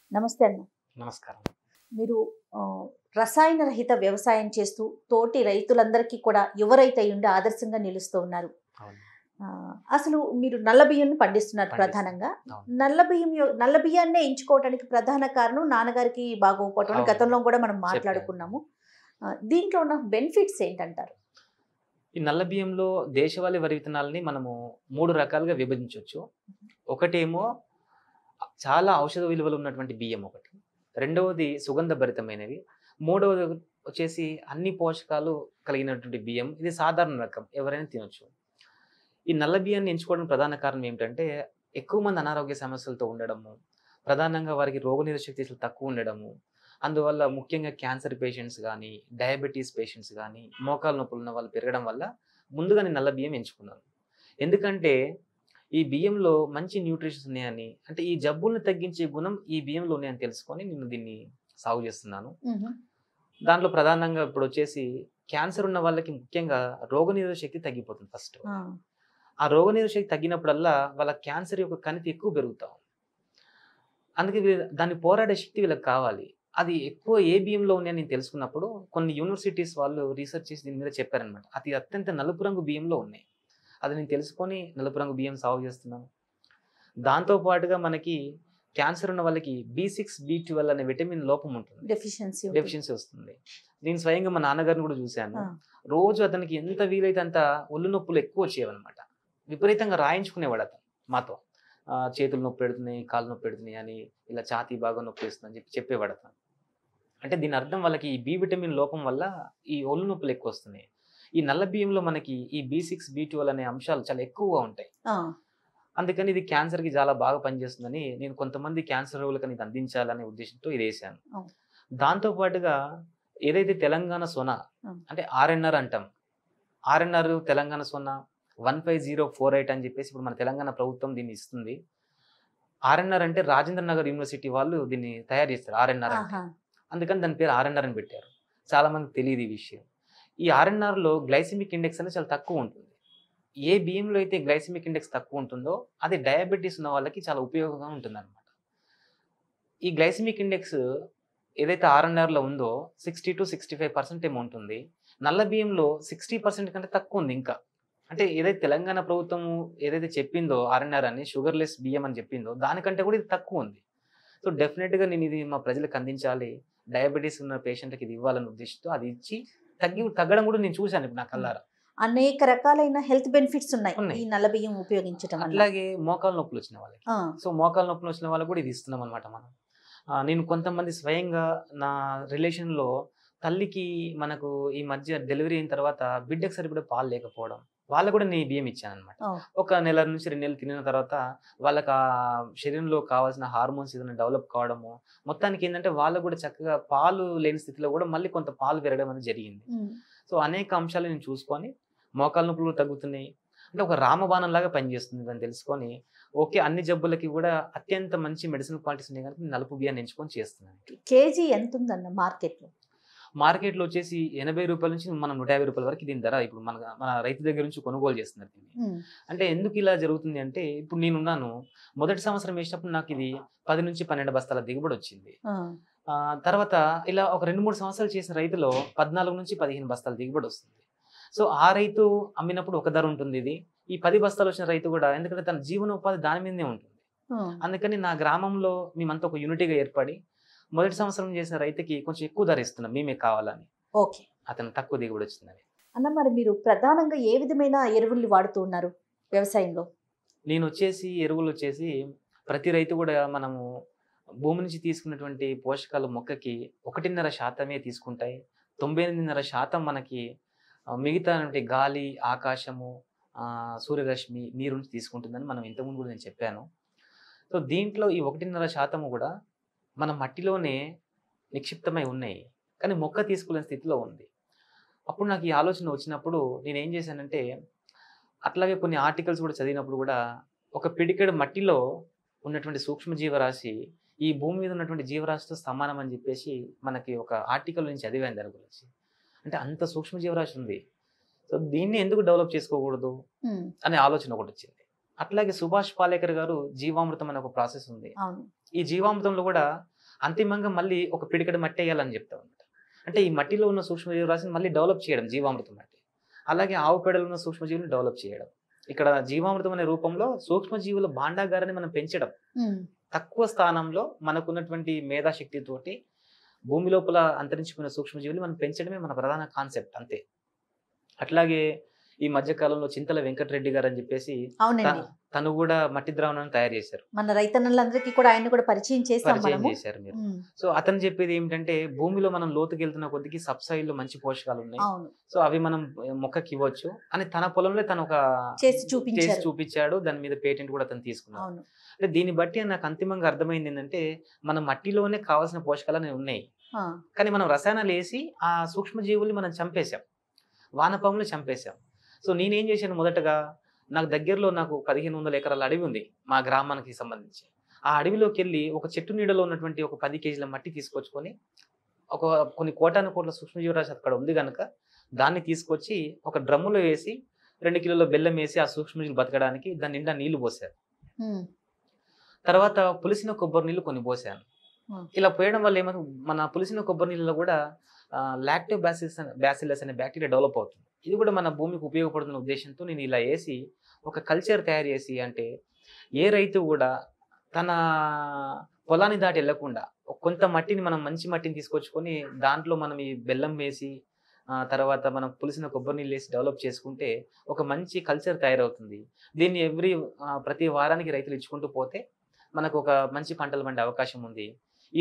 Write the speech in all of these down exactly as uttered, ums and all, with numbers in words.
నమస్తే అన్న. నమస్కారం. మీరు ఆహ్, రసాయన రహిత వ్యవసాయం చేస్తూ తోటి రైతులందరికీ కూడా యువ రైతు అయ్యుండి ఆదర్శంగా నిలుస్తూ ఉన్నారు. అవును. ఆహ్, అసలు మీరు నల్ల బియ్యాన్ని పండిస్తున్నారు పండిస్తాం. ప్రధానంగా. అవును. నల్ల బియ్యం యొ నల్ల బియ్యాన్నే ఎంచుకోవడానికి ప్రధాన కారణం నాన్నగారికి బాగోకపోవటం అని అవును. గతంలో కూడా మనం చెప్పారు. మాట్లాడుకున్నాము. ఆహ్, దీంట్లో ఉన్న బెనిఫిట్స్ ఏంటంటారు? ఈ నల్ల బియ్యంలో దేశవాళీ వరి విత్తనాలని మనము మూడు రకాలుగా విభజించొచ్చు. ఒకటేమో చాలా ఔషధ విలువలు ఉన్నటువంటి బియ్యం ఒకటి. రెండవది సుగంధ భరితమైనవి. మూడవది వచ్చేసి అన్ని పోషకాలు కలిగినటువంటి బియ్యం. ఇది సాధారణ రకం. ఎవరైనా తినొచ్చు. ఈ నల్ల బియ్యాన్ని ఎంచుకోవడానికి ప్రధాన కారణం ఏమిటంటే ఎక్కువ మంది అనారోగ్య సమస్యలతో ఉండడము, ప్రధానంగా వారికి రోగనిరోధక శక్తి తక్కువ ఉండడము, అందువల్ల ముఖ్యంగా క్యాన్సర్ పేషెంట్స్ గానీ, డయాబెటీస్ పేషెంట్స్ గానీ, మోకాలు నొప్పులు ఉన్న వాళ్ళు పెరగడం వల్ల ముందుగా నేను నల్ల బియ్యం ఎంచుకున్నాను. ఎందుకంటే ఈ బియ్యంలో మంచి న్యూట్రిషన్స్ ఉన్నాయని, అంటే ఈ జబ్బుల్ని తగ్గించే గుణం ఈ బియ్యంలో ఉన్నాయని తెలుసుకొని నేను దీన్ని సాగు చేస్తున్నాను. హుహు. దాంట్లో ప్రధానంగా ఇప్పుడు వచ్చేసి క్యాన్సర్ ఉన్న వాళ్ళకి ముఖ్యంగా రోగనిరోధక శక్తి తగ్గిపోతుంది ఫస్ట్. ఆ! ఆ రోగనిరోధక శక్తి తగ్గినప్పుడల్లా వాళ్ళ క్యాన్సర్ యొక్క కణితి ఎక్కువ పెరుగుతా ఉంది. అందుకే వీ దాన్ని పోరాడే శక్తి వీళ్ళకి కావాలి. అది ఎక్కువ ఏ బియ్యంలో ఉన్నాయని నేను తెలుసుకున్నప్పుడు కొన్ని యూనివర్సిటీస్ వాళ్ళు రీసెర్చ్ చేసి దీని మీద చెప్పారనమాట. అది అత్యంత నలుపు రంగు బియ్యంలో ఉన్నాయి. అది నేను తెలుసుకొని నలుపు రంగు బియ్యం సాగు చేస్తున్నాను. దాంతో పాటుగా మనకి క్యాన్సర్ ఉన్న వాళ్ళకి బి సిక్స్, బి ట్వెల్వ్ అనే విటమిన్ లోపం ఉంటుంది. డెఫిషియన్సీ ఉంటుంది. డెఫిషియన్సీ వస్తుంది. నేను స్వయంగా మా నాన్నగారిని కూడా చూశాను. ఆ! రోజు అతనికి ఎంత వీలైతే అంత ఒళ్ళు నొప్పులు ఎక్కువ వచ్చేవన్నమాట. విపరీతంగా రాయించుకునేవాడు అతను మాతో. ఆహ్, చేతులు నొప్పి పెడుతున్నాయి, కాళ్ళు నొప్పి పెడుతున్నాయి అని, ఇలా ఛాతీ బాగా నొప్పి వేస్తుందని చెప్పి చెప్పేవాడు అతను. అంటే దీని అర్థం వాళ్ళకి ఈ బి విటమిన్ లోపం వల్ల ఈ ఒళ్ళు నొప్పులు ఎక్కువ వస్తున్నాయి. ఈ నల్ల బియ్యంలో మనకి ఈ బి సిక్స్, బి ట్వెల్వ్ అనే అంశాలు చాలా ఎక్కువగా ఉంటాయి. ఆ! అందుకని ఇది క్యాన్సర్‌కి చాలా బాగా పనిచేస్తుందని నేను కొంతమంది క్యాన్సర్ రోగులకు ఇది అందించాలనే ఉద్దేశంతో ఇది వేశాను. అవును. దాంతో పాటుగా ఏదైతే తెలంగాణ సోనా అవును. అంటే ఆర్ఎన్ఆర్ అంటాం. RNR Telangana Sona one five zero four eight అని చెప్పేసి ఇప్పుడు మన తెలంగాణ ప్రభుత్వం దీన్ని ఇస్తుంది. ఆర్ఎన్ఆర్ అంటే రాజేంద్ర నగర్ యూనివర్సిటీ వాళ్ళు దీన్ని తయారు చేస్తారు ఆర్ఎన్ఆర్ అంటే. ఆహా! అందుకని దాని పేరు ఆర్ఎన్ఆర్ అని పెట్టారు. చాలా మందికి తెలియదు ఈ విషయం. ఈ ఆర్ఎన్ఆర్‌లో గ్లైసెమిక్ ఇండెక్స్ అనేది చాలా తక్కువ ఉంటుంది. ఏ బియ్యంలో అయితే గ్లైసెమిక్ ఇండెక్స్ తక్కువ ఉంటుందో అది డయాబెటిస్ ఉన్న వాళ్ళకి చాలా ఉపయోగంగా ఉంటుందన్నమాట. ఈ గ్లైసెమిక్ ఇండెక్స్ ఏదైతే ఆర్ఎన్ఆర్‌లో ఉందో sixty two sixty five percent ఏమో ఉంటుంది. నల్ల బియ్యంలో సిక్స్టీ పర్సెంట్ కంటే తక్కువ ఉంది ఇంకా. అంటే ఏదైతే తెలంగాణ ప్రభుత్వం ఏదైతే చెప్పిందో ఆర్ఎన్ఆర్ అని షుగర్‌లెస్ బియ్యం అని చెప్పిందో దానికంటే కూడా ఇది తక్కువ ఉంది. సో డెఫినెట్‌గా నేను ఇది మా ప్రజలకు అందించాలి. డయాబెటిస్ ఉన్న పేషెంట్‌లకి ఇది ఇవ్వాలనే ఉద్దేశంతో అది ఇచ్చి తగ్గి తగ్గడం కూడా నేను చూశాను ఇప్పుడు నా కళ్ళారా. అనేక రకాలైన హెల్త్ బెనిఫిట్స్ ఉన్నాయి ఉన్నాయి. ఈ నల్ల బియ్యం ఉపయోగించటం వల్ల. అట్లాగే మోకాలు నొప్పులు వచ్చిన వాళ్ళకి. ఆ! సో మోకాలు నొప్పులు వచ్చిన వాళ్ళకి కూడా ఇది ఇస్తున్నాం అనమాట మనం. ఆహ్, నేను కొంతమంది స్వయంగా నా రిలేషన్‌లో తల్లికి మనకు ఈ మధ్య డెలివరీ అయిన తర్వాత బిడ్డకి సరిపడే పాలు లేకపోవడం, వాళ్ళకి కూడా నేను ఈ బియ్యం ఇచ్చాననమాట. ఓహ్! ఒక నెల నుంచి రెండు నెలలు తినిన తర్వాత వాళ్ళకి ఆ శరీరంలో కావాల్సిన హార్మోన్స్ ఏదైనా డెవలప్ కావడము, మొత్తానికి ఏంటంటే వాళ్ళకు కూడా చక్కగా పాలు లేని స్థితిలో కూడా మళ్ళీ కొంత పాలు పెరగడం అనేది జరిగింది. హ్మ్. సో అనేక అంశాలు నేను చూసుకొని మోకాలు నొప్పులు తగ్గుతున్నాయి. అంటే ఒక రామబాణం లాగా పనిచేస్తుంది అని తెలుసుకొని ఓకే అన్ని జబ్బులకి కూడా అత్యంత మంచి మెడిసిన్ క్వాలిటీస్ ఉన్నాయి కనుక నలుపు బియ్యాన్ని ఎంచుకొని చేస్తున్నాను. కేజీ ఎంత ఉందన్న మార్కెట్‌లో? మార్కెట్‌లో వచ్చేసి ఎనభై రూపాయల నుంచి మనం నూట యాభై రూపాయల వరకు దీని ధర ఇప్పుడు మన మన రైతు దగ్గర నుంచి కొనుగోలు చేస్తున్నారు దీన్ని. హ్మ్. అంటే ఎందుకు ఇలా జరుగుతుంది అంటే ఇప్పుడు నేనున్నాను. మొదటి సంవత్సరం వేసినప్పుడు నాకు ఇది పది నుంచి పన్నెండు బస్తాల దిగుబడి వచ్చింది. ఆ! ఆహ్, తర్వాత ఇలా ఒక రెండు, మూడు సంవత్సరాలు చేసిన రైతులో పద్నాలుగు నుంచి పదిహేను బస్తాల దిగుబడి వస్తుంది. సో ఆ రైతు అమ్మినప్పుడు ఒక ధర ఉంటుంది ఇది. ఈ పది బస్తాలు వచ్చిన రైతు కూడా ఎందుకంటే తన జీవనోపాధి దాని మీదనే ఉంటుంది. ఆ! అందుకని నా గ్రామంలో మేమంతా ఒక యూనిటీగా ఏర్పడి మొదటి సంవత్సరం చేసిన రైతుకి కొంచెం ఎక్కువ ధర ఇస్తున్నాం మేమే కావాలని. ఓకే. అతను తక్కువ దిగుబడి వచ్చిందని. అన్న మరి మీరు ప్రధానంగా ఏ విధమైన ఎరువుల్ని వాడుతూ ఉన్నారు వ్యవసాయంలో? నేను వచ్చేసి ఎరువులు వచ్చేసి ప్రతి రైతు కూడా మనము భూమి నుంచి తీసుకున్నటువంటి పోషకాలు మొక్కకి ఒకటిన్నర శాతమే తీసుకుంటాయి. తొంభై ఎనిమిదిన్నర శాతం మనకి ఆహ్, మిగతా గాలి, ఆకాశము, ఆహ్, సూర్యరశ్మి, నీరు నుంచి తీసుకుంటుందని మనం ఇంతకుముందు కూడా నేను చెప్పాను. సో దీంట్లో ఈ ఒకటిన్నర శాతము కూడా మన మట్టిలోనే నిక్షిప్తమై ఉన్నాయి. కానీ మొక్క తీసుకోలేని స్థితిలో ఉంది. అప్పుడు నాకు ఈ ఆలోచన వచ్చినప్పుడు నేనేం చేశానంటే అట్లాగే కొన్ని ఆర్టికల్స్ కూడా చదివినప్పుడు కూడా ఒక పిడికెడు మట్టిలో ఉన్నటువంటి సూక్ష్మ జీవరాశి ఈ భూమి మీద ఉన్నటువంటి జీవరాశితో సమానం అని చెప్పేసి మనకి ఒక ఆర్టికల్ నుంచి చదివాను దాని గురించి. అంటే అంత సూక్ష్మ జీవరాశి ఉంది. సో దీన్ని ఎందుకు డెవలప్ చేసుకోకూడదు హ్మ్. అనే ఆలోచన ఒకటి వచ్చింది. అట్లాగే సుభాష్ పాలేకర్ గారు జీవామృతం అనే ఒక ప్రాసెస్ ఉంది. అవును. ఈ జీవామృతంలో కూడా అంతిమంగా మళ్ళీ ఒక పిడికెడు మట్టి వేయాలని చెప్తాం అనమాట. అంటే ఈ మట్టిలో ఉన్న సూక్ష్మజీవరాశిని మళ్ళీ డెవలప్ చేయడం జీవామృతం మట్టి. అలాగే ఆవు పేడలో ఉన్న సూక్ష్మజీవులను డెవలప్ చేయడం. ఇక్కడ జీవామృతం అనే రూపంలో సూక్ష్మజీవుల భాండాగారాన్ని మనం పెంచడం. తక్కువ స్థానంలో మనకున్నటువంటి మేధాశక్తితోటి భూమి లోపల అంతరించిపోయిన సూక్ష్మజీవులు మనం పెంచడమే మన ప్రధాన కాన్సెప్ట్ అంతే. అట్లాగే ఈ మధ్య కాలంలో చింతల వెంకటరెడ్డి గారు అని చెప్పేసి తను కూడా మట్టి ద్రావణాన్ని తయారు చేశారు. మన రైతన్నలందరికీ కూడా ఆయన కూడా పరిచయం పరిచయం చేశారు మీరు. సో అతను చెప్పేది ఏమిటంటే భూమిలో మనం లోతుకి వెళ్తున్న కొద్దికి సబ్సాయిల్ లో మంచి పోషకాలు ఉన్నాయి, సో అవి మనం మొక్కకి ఇవ్వచ్చు అని తన పొలంలో తను ఒక చేసి చూపించాడు. దాని మీద పేటెంట్ కూడా అతను తీసుకున్నాడు. అంటే దీన్ని బట్టి నాకు అంతిమంగా అర్థమైంది ఏంటంటే మన మట్టిలోనే కావాల్సిన పోషకాలు అనేవి ఉన్నాయి, కానీ మనం రసాయనాలు వేసి ఆ సూక్ష్మజీవుల్ని మనం చంపేశాం, వానపాములు చంపేశాం. సో నేనేం చేశాను, మొదటగా నాకు దగ్గరలో నాకు పదిహేను వందల ఎకరాల అడవి ఉంది మా గ్రామానికి సంబంధించి. ఆ అడవిలోకి వెళ్ళి ఒక చెట్టు నీడలో ఉన్నటువంటి ఒక పది కేజీల మట్టి తీసుకొచ్చుకొని ఒక కొన్ని కోటాను కోట్ల సూక్ష్మజీవరాశి అక్కడ ఉంది కనుక దాన్ని తీసుకొచ్చి ఒక డ్రమ్ములో వేసి రెండు కిలోల బెల్లం వేసి ఆ సూక్ష్మజీవులు బతకడానికి దాని నిండా నీళ్లు పోసారు. తర్వాత పులిసిన కొబ్బరి నీళ్ళు కొన్ని పోసాను. ఇలా పోయడం వల్ల ఏమో మన పులిసిన కొబ్బరి నీళ్ళలో కూడా లాక్టో బ్యాసిల్లస్ బ్యాసిల్లస్ అనే బ్యాక్టీరియా డెవలప్ అవుతుంది. ఇది కూడా మన భూమికి ఉపయోగపడుతున్న ఉద్దేశంతో నేను ఇలా వేసి ఒక కల్చర్ తయారు చేసి, అంటే ఏ రైతు కూడా తన పొలాన్ని దాటి వెళ్లకుండా కొంత మట్టిని మనం మంచి మట్టిని తీసుకొచ్చుకొని దాంట్లో మనం ఈ బెల్లం వేసి తర్వాత మనం పులిసిన కొబ్బరి నీళ్ళు వేసి డెవలప్ చేసుకుంటే ఒక మంచి కల్చర్ తయారవుతుంది. దీన్ని ఎవ్రీ ప్రతి వారానికి రైతులు ఇచ్చుకుంటూ పోతే మనకు ఒక మంచి పంటలు పండే అవకాశం ఉంది. ఈ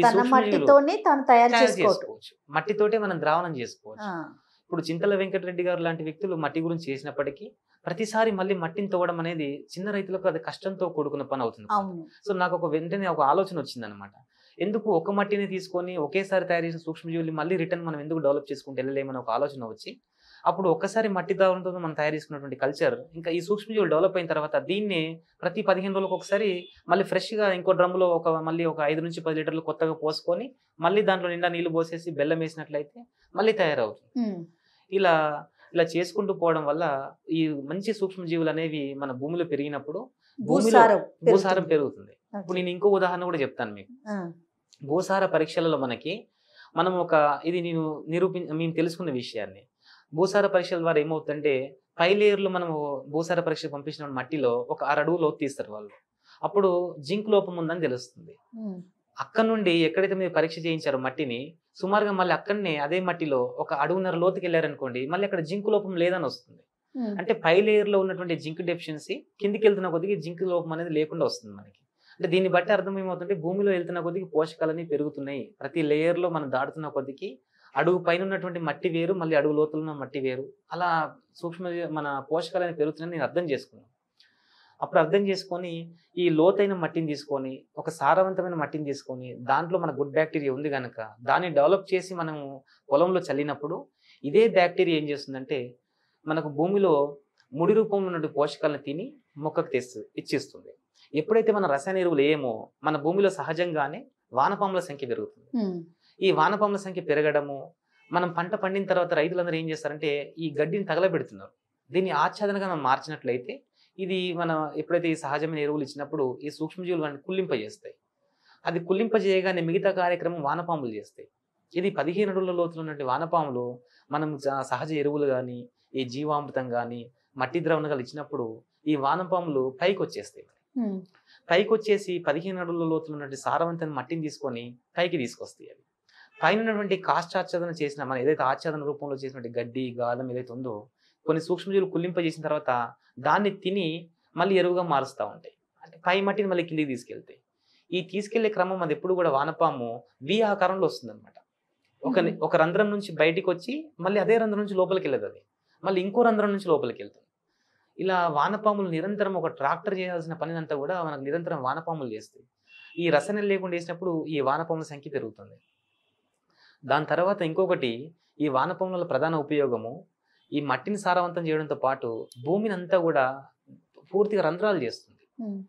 చేసుకోవచ్చు, మట్టితోటే మనం ద్రావణం చేసుకోవచ్చు. ఇప్పుడు చింతల వెంకటరెడ్డి గారు లాంటి వ్యక్తులు మట్టి గురించి చేసినప్పటికీ ప్రతిసారి మళ్ళీ మట్టిని తవ్వడం అనేది చిన్న రైతులకు అది కష్టంతో కూడుకున్న పని అవుతుంది. సో నాకు ఒక వెంటనే ఒక ఆలోచన వచ్చింది అనమాట, ఎందుకు ఒక మట్టిని తీసుకొని ఒకేసారి తయారు చేసిన సూక్ష్మజీవులు మళ్ళీ రిటర్న్ మనం ఎందుకు డెవలప్ చేసుకుంటే వెళ్ళలేమని ఒక ఆలోచన వచ్చి, అప్పుడు ఒక్కసారి మట్టి ద్రావణంతో మనం తయారు చేసుకున్నటువంటి కల్చర్ ఇంకా ఈ సూక్ష్మజీవులు డెవలప్ అయిన తర్వాత దీన్ని ప్రతి పదిహేను రోజులకు ఒకసారి మళ్ళీ ఫ్రెష్గా ఇంకో డ్రమ్ములో ఒక మళ్ళీ ఒక ఐదు నుంచి పది లీటర్లు కొత్తగా పోసుకొని మళ్ళీ దాంట్లో నిండా నీళ్లు పోసేసి బెల్లం వేసినట్లయితే మళ్ళీ తయారవుతుంది. ఇలా ఇలా చేసుకుంటూ పోవడం వల్ల ఈ మంచి సూక్ష్మజీవులు అనేవి మన భూమిలో పెరిగినప్పుడు భూమిలో భూసారం పెరుగుతుంది. ఇప్పుడు నేను ఇంకో ఉదాహరణ కూడా చెప్తాను మీకు. భూసార పరీక్షలలో మనకి మనం ఒక ఇది నేను నిరూపి మేము తెలుసుకున్న విషయాన్ని, భూసార పరీక్షల ద్వారా ఏమవుతుందంటే పై లేయర్లు మనము భూసార పరీక్ష పంపించిన మట్టిలో ఒక ఆరు అడుగు లోతు తీస్తారు వాళ్ళు, అప్పుడు జింక్ లోపం ఉందని తెలుస్తుంది. అక్కడ నుండి ఎక్కడైతే మీరు పరీక్ష చేయించారో మట్టిని సుమారుగా మళ్ళీ అక్కడనే అదే మట్టిలో ఒక అడుగున్నర లోతుకి వెళ్ళారనుకోండి, మళ్ళీ అక్కడ జింక్ లోపం లేదని వస్తుంది. అంటే పై లేయర్ లో ఉన్నటువంటి జింక్ డెఫిషియన్సీ కిందికి వెళ్తున్న కొద్దిగా జింక్ లోపం అనేది లేకుండా వస్తుంది మనకి. అంటే దీన్ని బట్టి అర్థం ఏమవుతుంటే భూమిలో వెళ్తున్న కొద్దికి పోషకాలన్నీ పెరుగుతున్నాయి, ప్రతి లేయర్ లో మనం దాటుతున్న కొద్దికి అడుగు పైన ఉన్నటువంటి మట్టి వేరు, మళ్ళీ అడుగు లోతులు ఉన్న మట్టి వేరు, అలా సూక్ష్మ మన పోషకాలని పెరుగుతున్నాయని నేను అర్థం చేసుకున్నాను. అప్పుడు అర్థం చేసుకొని ఈ లోతైన మట్టిని తీసుకొని ఒక సారవంతమైన మట్టిని తీసుకొని దాంట్లో మన గుడ్ బ్యాక్టీరియా ఉంది కనుక దాన్ని డెవలప్ చేసి మనం పొలంలో చల్లినప్పుడు ఇదే బ్యాక్టీరియా ఏం చేస్తుందంటే మనకు భూమిలో ముడి రూపంలో ఉన్న పోషకాలను తిని మొక్కకు తెస్తు ఇచ్చిస్తుంది. ఎప్పుడైతే మన రసాయన ఎరువులు ఏమో మన భూమిలో సహజంగానే వానపాముల సంఖ్య పెరుగుతుంది. ఈ వానపాముల సంఖ్య పెరగడము, మనం పంట పండిన తర్వాత రైతులందరూ ఏం చేస్తారంటే ఈ గడ్డిని తగలబెడుతున్నారు. దీన్ని ఆచ్ఛాదనగా మనం మార్చినట్లయితే ఇది మనం ఎప్పుడైతే ఈ సహజమైన ఎరువులు ఇచ్చినప్పుడు ఈ సూక్ష్మజీవులు వాటిని కుళ్ళింపజేస్తాయి. అది కుళ్ళింపజేయగానే మిగతా కార్యక్రమం వానపాములు చేస్తాయి. ఇది పదిహేను అడుగుల లోతులు ఉన్నటువంటి వానపాములు మనం సహజ ఎరువులు కానీ ఈ జీవామృతం కానీ మట్టి ద్రవణాలు ఇచ్చినప్పుడు ఈ వానపాములు పైకి వచ్చేస్తాయి. పైకి వచ్చేసి పదిహేను అడుగుల లోతులు ఉన్నటువంటి సారవంతమైన మట్టిని తీసుకొని పైకి తీసుకొస్తాయి. అవి పైన ఉన్నటువంటి కాష్టాచ్ఛాదన చేసిన మనం ఏదైతే ఆచ్ఛాదన రూపంలో చేసినటువంటి గడ్డి గాదం ఏదైతే ఉందో కొన్ని సూక్ష్మజీవులు కుళ్ళింపజేసిన తర్వాత దాన్ని తిని మళ్ళీ ఎరువుగా మారుస్తూ ఉంటాయి. అంటే పై మట్టిని మళ్ళీ కిందికి తీసుకెళ్తాయి. ఈ తీసుకెళ్లే క్రమం అది ఎప్పుడు కూడా వానపాము వి ఆకారంలో వస్తుంది అనమాట. ఒక ఒక రంధ్రం నుంచి బయటికి వచ్చి మళ్ళీ అదే రంధ్రం నుంచి లోపలికి వెళ్ళదు, అది మళ్ళీ ఇంకో రంధ్రం నుంచి లోపలికి వెళ్తుంది. ఇలా వానపాములు నిరంతరం ఒక ట్రాక్టర్ చేయాల్సిన పని అంతా కూడా మనకు నిరంతరం వానపాములు చేస్తాయి. ఈ రసాయనాలు లేకుండా వేసినప్పుడు ఈ వానపాముల సంఖ్య పెరుగుతుంది. దాని తర్వాత ఇంకొకటి ఈ వానపాముల ప్రధాన ఉపయోగము ఈ మట్టిని సారవంతం చేయడంతో పాటు భూమిని అంతా కూడా పూర్తిగా రంధ్రాలు చేస్తుంది.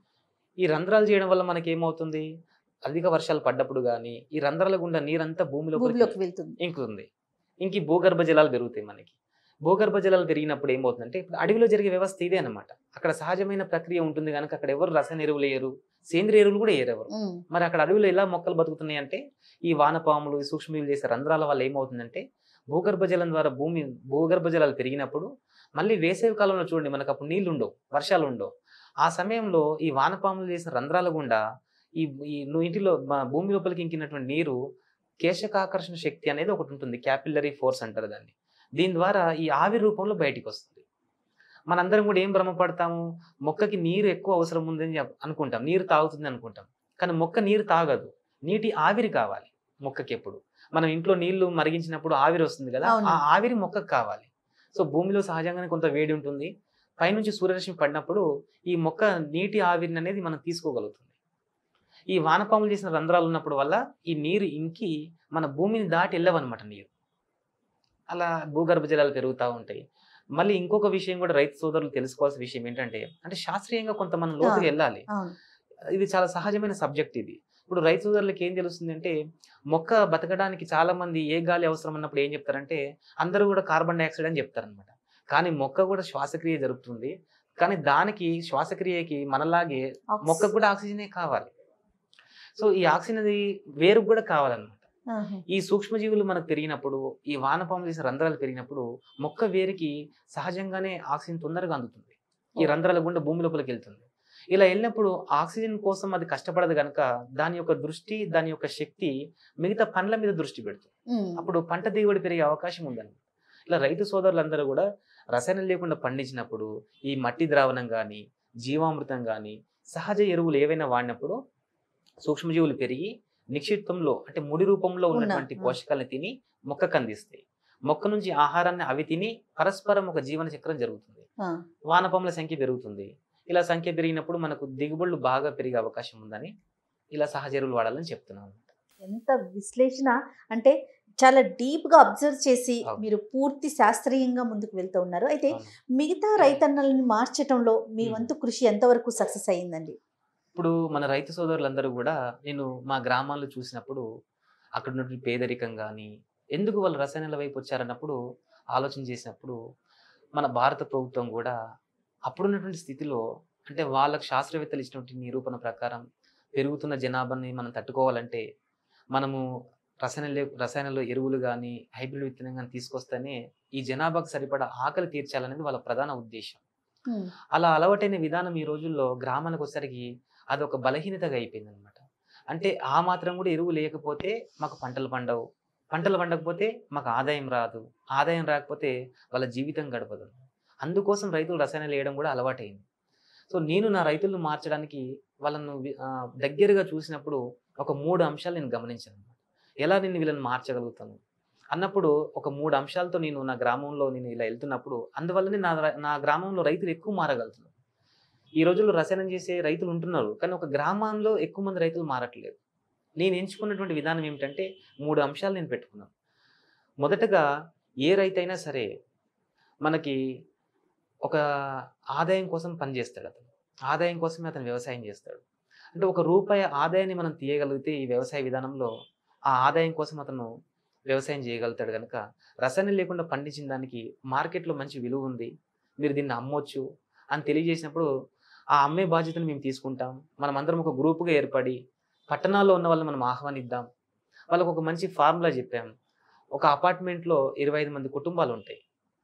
ఈ రంధ్రాలు చేయడం వల్ల మనకి ఏమవుతుంది, అధిక వర్షాలు పడ్డప్పుడు కానీ ఈ రంధ్రాల గుండా నీరంతా భూమిలోకి ఇంకుతుంది. ఇంక భూగర్భ జలాలు పెరుగుతాయి మనకి. భూగర్భ జలాలు పెరిగినప్పుడు ఏమవుతుందంటే ఇప్పుడు అడవిలో జరిగే వ్యవస్థ ఇదే అనమాట. అక్కడ సహజమైన ప్రక్రియ ఉంటుంది కనుక అక్కడ ఎవరు రసాయన ఎరువులు వేయరు, సేంద్రియ ఎరువులు కూడా వేయరు ఎవరు. ఉమ్, మరి అక్కడ అడవిలో ఎలా మొక్కలు బతుకుతున్నాయి అంటే ఈ వానపాములు, ఈ సూక్ష్మజీవులు చేసే రంధ్రాల వల్ల ఏమవుతుందంటే భూగర్భ జలం ద్వారా భూమి భూగర్భ జలాలు పెరిగినప్పుడు మళ్ళీ వేసవి కాలంలో చూడండి మనకు అప్పుడు నీళ్లు ఉండవు, వర్షాలు ఉండవు. ఆ సమయంలో ఈ వానపాములు చేసిన రంధ్రాల గుండా ఈ ఈ నీటిలో మా భూమి లోపలికి ఇంకినటువంటి నీరు కేశకాకర్షణ శక్తి అనేది ఒకటి ఉంటుంది, క్యాపిల్లరీ ఫోర్స్ అంటారు దాన్ని. దీని ద్వారా ఈ ఆవిరి రూపంలో బయటికి వస్తుంది. మనందరం కూడా ఏం భ్రమపడతాము, మొక్కకి నీరు ఎక్కువ అవసరం ఉందని చెప్- అనుకుంటాం, నీరు తాగుతుంది అనుకుంటాం. కానీ మొక్క నీరు తాగదు, నీటి ఆవిరి కావాలి మొక్కకి. ఎప్పుడు మనం ఇంట్లో నీళ్లు మరిగించినప్పుడు ఆవిరి వస్తుంది కదా, అవును. ఆ ఆవిరి మొక్కకు కావాలి. సో భూమిలో సహజంగానే కొంత వేడి ఉంటుంది, పైనుంచి సూర్యరశ్మి పడినప్పుడు ఈ మొక్క నీటి ఆవిరిని అనేది మనం తీసుకోగలుగుతుంది. ఈ వానపాములు చేసిన రంధ్రాలు ఉన్నప్పుడు వల్ల ఈ నీరు ఇంకి మన భూమిని దాటి వెళ్ళవన్నమాట నీరు. అలా భూగర్భ జలాలు పెరుగుతూ ఉంటాయి. మళ్ళీ ఇంకొక విషయం కూడా రైతు సోదరులు తెలుసుకోవాల్సిన విషయం ఏంటంటే, అంటే శాస్త్రీయంగా కొంత మనం లోతుగా వెళ్ళాలి. అవును. ఇది చాలా సహజమైన సబ్జెక్ట్ ఇది. ఇప్పుడు రైతు సోదరులకు ఏం తెలుస్తుంది అంటే, మొక్క బతకడానికి చాలా మంది ఏ గాలి అవసరం అన్నప్పుడు ఏం చెప్తారంటే అందరూ కూడా కార్బన్ డైఆక్సైడ్ అని చెప్తారనమాట. కానీ మొక్క కూడా శ్వాసక్రియ జరుగుతుంది, కానీ దానికి శ్వాసక్రియకి మనలాగే మొక్కకు కూడా ఆక్సిజనే కావాలి. సో ఈ ఆక్సిజన్ అది వేరుకు కూడా కావాలన్నమాట. ఆహా. ఈ సూక్ష్మజీవులు మనకు పెరిగినప్పుడు, ఈ వానపాములు చేసిన రంధ్రాలు పెరిగినప్పుడు మొక్క వేరికి సహజంగానే ఆక్సిజన్ తొందరగా అందుతుంది, ఈ రంధ్రాల గుండా భూమి లోపలికి వెళ్తుంది. ఇలా వెళ్ళినప్పుడు ఆక్సిజన్ కోసం అది కష్టపడదు కనుక దాని యొక్క దృష్టి, దాని యొక్క శక్తి మిగతా పండ్ల మీద దృష్టి పెడుతుంది. ఉమ్, అప్పుడు పంట దిగుబడి పెరిగే అవకాశం ఉందన్నమాట. ఇలా రైతు సోదరులందరూ కూడా రసాయనం లేకుండా పండించినప్పుడు ఈ మట్టి ద్రావణం కానీ, జీవామృతం కానీ, సహజ ఎరువులు ఏవైనా వాడినప్పుడు సూక్ష్మజీవులు పెరిగి నిక్షిప్తంలో అంటే ముడి రూపంలో ఉన్నటువంటి ఉన్న, ఆ. పోషకాలను తిని మొక్కకు అందిస్తాయి. మొక్క నుంచి ఆహారాన్ని అవి తిని పరస్పరం ఒక జీవన చక్రం జరుగుతుంది. ఆ, వానపాముల సంఖ్య పెరుగుతుంది. ఇలా సంఖ్య పెరిగినప్పుడు మనకు దిగుబడులు బాగా పెరిగే అవకాశం ఉందని ఇలా సహజ ఎరువులు వాడాలని చెప్తున్నాను. ఎంత విశ్లేషణ అంటే చాలా డీప్ గా అబ్జర్వ్ చేసి అవును. మీరు పూర్తి శాస్త్రీయంగా ముందుకు వెళ్తూ ఉన్నారు. అయితే అవును. మిగతా రైతన్నలను మార్చటంలో మీ ఉమ్. వంతు కృషి ఎంతవరకు సక్సెస్ అయ్యిందండి? ఇప్పుడు మన రైతు సోదరులందరూ కూడా నేను మా గ్రామాల్లో చూసినప్పుడు అక్కడ ఉన్నటువంటి పేదరికం కానీ, ఎందుకు వాళ్ళు రసాయనాల వైపు వచ్చారన్నప్పుడు ఆలోచన చేసినప్పుడు మన భారత ప్రభుత్వం కూడా అప్పుడున్నటువంటి స్థితిలో అంటే వాళ్ళకు శాస్త్రవేత్తలు ఇచ్చినటువంటి నిరూపణ ప్రకారం పెరుగుతున్న జనాభాని మనం తట్టుకోవాలంటే మనము రసాయన రసాయనాలు ఎరువులు కానీ హైబ్రిడ్ విత్తనం కానీ తీసుకొస్తేనే ఈ జనాభాకు సరిపడా ఆకలి తీర్చాలనేది వాళ్ళ ప్రధాన ఉద్దేశం. ఉమ్, అలా అలవాటైన విధానం ఈ రోజుల్లో గ్రామాలకు వచ్చేసరికి అది ఒక బలహీనతగా అయిపోయింది అనమాట. అంటే ఆ మాత్రం కూడా ఎరువు లేకపోతే మాకు పంటలు పండవు, పంటలు పండకపోతే మాకు ఆదాయం రాదు, ఆదాయం రాకపోతే వాళ్ళ జీవితం గడపదు. అందుకోసం రైతులు రసాయనాలు వేయడం కూడా అలవాటైంది. సో నేను నా రైతులను మార్చడానికి వాళ్ళను వి- ఆ, దగ్గరగా చూసినప్పుడు ఒక మూడు అంశాలు నేను గమనించాను. ఎలా నేను వీళ్ళని మార్చగలుగుతాను అన్నప్పుడు ఒక మూడు అంశాలతో నేను నా గ్రామంలో నేను ఇలా వెళ్తున్నప్పుడు అందువల్లనే నా ర- నా గ్రామంలో రైతులు ఎక్కువ మారగలుగుతున్నారు. ఈ రోజుల్లో రసాయనం చేసే రైతులు ఉంటున్నారు, కానీ ఒక గ్రామంలో ఎక్కువ మంది రైతులు మారట్లేదు. నేను ఎంచుకున్నటువంటి విధానం ఏమిటంటే మూడు అంశాలు నేను పెట్టుకున్నాను. మొదటగా ఏ రైతైనా సరే మనకి ఒక ఆదాయం కోసం పనిచేస్తాడు, అతను ఆదాయం కోసమే అతను వ్యవసాయం చేస్తాడు. అంటే ఒక రూపాయి ఆదాయాన్ని మనం తీయగలిగితే ఈ వ్యవసాయ విధానంలో ఆ ఆదాయం కోసం అతను వ్యవసాయం చేయగలుగుతాడు. కనుక రసాయనం లేకుండా పండించిన దానికి మార్కెట్లో మంచి విలువ ఉంది, మీరు దీన్ని అమ్మొచ్చు అని తెలియజేసినప్పుడు ఆ అమ్మే బాధ్యతను మేము తీసుకుంటాం. మనం అందరం ఒక గ్రూపుగా ఏర్పడి పట్టణాల్లో ఉన్న వాళ్ళని మనం ఆహ్వానిద్దాం. వాళ్ళకు ఒక మంచి ఫార్ములా చెప్పాం. ఒక అపార్ట్మెంట్లో ఇరవై ఐదు మంది కుటుంబాలు ఉంటాయి.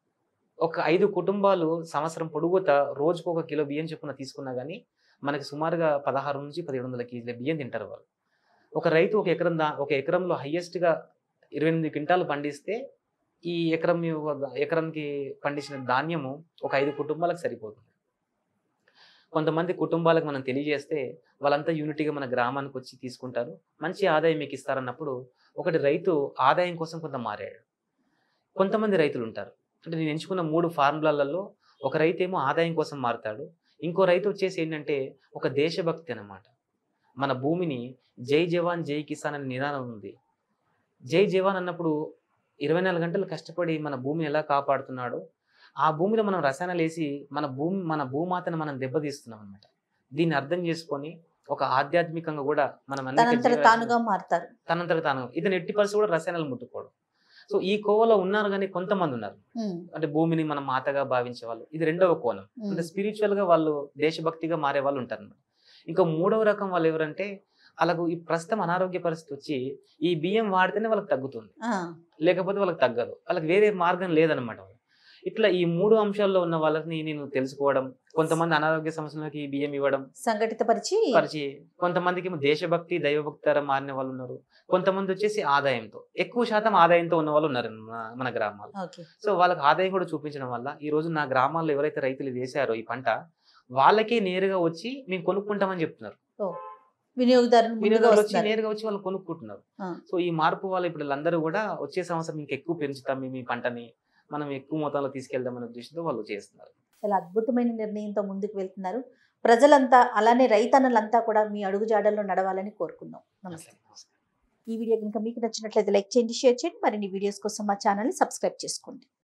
ఒక ఐదు కుటుంబాలు సంవత్సరం పొడుగుతా రోజుకు ఒక కిలో బియ్యం చొప్పున తీసుకున్నా కానీ మనకి సుమారుగా పదహారు నుంచి పదిహేడు వందల కేజీల బియ్యం తింటారు వాళ్ళు. ఒక రైతు ఒక ఎకరం దా ఒక ఎకరంలో హయ్యెస్ట్గా ఇరవై ఎనిమిది క్వింటాలు పండిస్తే ఈ ఎకరం యొక్క- ఎకరానికి పండించిన ధాన్యము ఒక ఐదు కుటుంబాలకు సరిపోతుంది. కొంతమంది కుటుంబాలకు మనం తెలియజేస్తే వాళ్ళంతా యూనిటీగా మన గ్రామానికి వచ్చి తీసుకుంటారు, మంచి ఆదాయం మీకు ఇస్తారన్నప్పుడు ఒకటి రైతు ఆదాయం కోసం కొంత మారాడు. కొంతమంది రైతులు ఉంటారు, అంటే నేను ఎంచుకున్న మూడు ఫార్ములాలలో ఒక రైతు ఏమో ఆదాయం కోసం మారుతాడు, ఇంకో రైతు వచ్చేసి ఏంటంటే ఒక దేశభక్తి అన్నమాట. మన భూమిని జై జవాన్ జై కిసాన్ అనే నినాదం ఉంది. జై జవాన్ అన్నప్పుడు ఇరవై నాలుగు గంటలు కష్టపడి మన భూమిని ఎలా కాపాడుతున్నాడో ఆ భూమిలో మనం రసాయనాలు వేసి మన భూమి మన భూమాతను మనం దెబ్బతీస్తున్నాం అనమాట. దీన్ని అర్థం చేసుకొని ఒక ఆధ్యాత్మికంగా కూడా మనం అన్ని తనంతట తానుగా మారుతారు. తనంతట తాను ఇతను ఎట్టి పరిస్థితి కూడా రసాయనాలు ముట్టుకోవడం. సో ఈ కోవలో ఉన్నారు కానీ కొంతమంది ఉన్నారు, ఉమ్, అంటే భూమిని మనం మాతగా భావించే వాళ్ళు. ఇది రెండవ కోణం, అంటే ఉమ్, స్పిరిచువల్ గా వాళ్ళు దేశభక్తిగా మారే వాళ్ళు ఉంటారు. ఇంకా మూడవ రకం వాళ్ళు ఎవరంటే, వాళ్ళకు ఈ ప్రస్తుతం అనారోగ్య పరిస్థితి వచ్చి ఈ బియ్యం వాడితేనే వాళ్ళకి తగ్గుతుంది, ఆ, లేకపోతే వాళ్ళకి తగ్గదు, వాళ్ళకి వేరే మార్గం లేదనమాట. ఇట్లా ఈ మూడు అంశాల్లో ఉన్న వాళ్ళని నేను తెలుసుకోవడం, కొంతమంది అనారోగ్య సమస్యలకి ఈ బియ్యం ఇవ్వడం సంఘటిత పరిచి పరిచి, కొంతమందికి ఏమో దేశభక్తి దైవభక్తి తరం మారిన వాళ్ళు ఉన్నారు, కొంతమంది వచ్చేసి ఆదాయంతో, ఎక్కువ శాతం ఆదాయంతో ఉన్న వాళ్ళు ఉన్నారు మన- మన గ్రామాల్లో. ఓకే. సో వాళ్ళకి ఆదాయం కూడా చూపించడం వల్ల ఈ రోజు నా గ్రామాల్లో ఎవరైతే రైతులు ఇది వేశారో ఈ పంట, వాళ్ళకే నేరుగా వచ్చి మేము కొనుక్కుంటామని చెప్తున్నారు. ఓ, వినియోగదారులు ముందుగా వినియోగదారులు వచ్చి వస్తున్నారు. నేరుగా వచ్చి వాళ్ళు కొనుక్కుంటున్నారు. ఆ. సో ఈ మార్పు వల్ల ఇప్పుడు వీళ్ళందరూ కూడా వచ్చే సంవత్సరం ఇంకా ఎక్కువ పెంచుతాం మేము ఈ పంటని, మనం ఎక్కువ మొత్తంలో తీసుకెళ్దామనే ఉద్దేశంతో వాళ్ళు చేస్తున్నారు. చాలా అద్భుతమైన నిర్ణయంతో ముందుకు వెళ్తున్నారు. ప్రజలంతా అలానే రైతన్నలంతా కూడా మీ అడుగుజాడల్లో నడవాలని కోరుకుందాం. నమస్తే. ఈ వీడియో కనుక మీకు నచ్చినట్లయితే లైక్ చేయండి, షేర్ చేయండి. మరిన్ని వీడియోస్ కోసం మా ఛానల్ని సబ్స్క్రైబ్ చేసుకోండి.